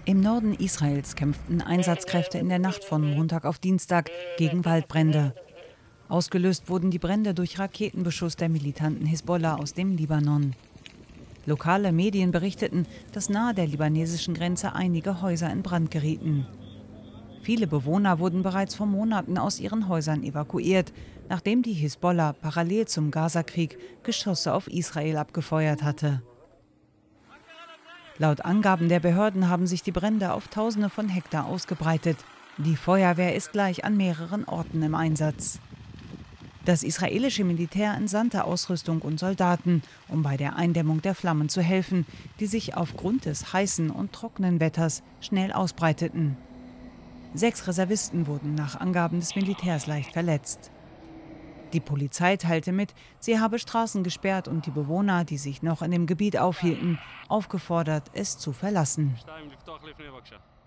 Im Norden Israels kämpften Einsatzkräfte in der Nacht von Montag auf Dienstag gegen Waldbrände. Ausgelöst wurden die Brände durch Raketenbeschuss der militanten Hisbollah aus dem Libanon. Lokale Medien berichteten, dass nahe der libanesischen Grenze einige Häuser in Brand gerieten. Viele Bewohner wurden bereits vor Monaten aus ihren Häusern evakuiert, nachdem die Hisbollah parallel zum Gazakrieg Geschosse auf Israel abgefeuert hatte. Laut Angaben der Behörden haben sich die Brände auf Tausende von Hektar ausgebreitet. Die Feuerwehr ist gleich an mehreren Orten im Einsatz. Das israelische Militär entsandte Ausrüstung und Soldaten, um bei der Eindämmung der Flammen zu helfen, die sich aufgrund des heißen und trockenen Wetters schnell ausbreiteten. 6 Reservisten wurden nach Angaben des Militärs leicht verletzt. Die Polizei teilte mit, sie habe Straßen gesperrt und die Bewohner, die sich noch in dem Gebiet aufhielten, aufgefordert, es zu verlassen.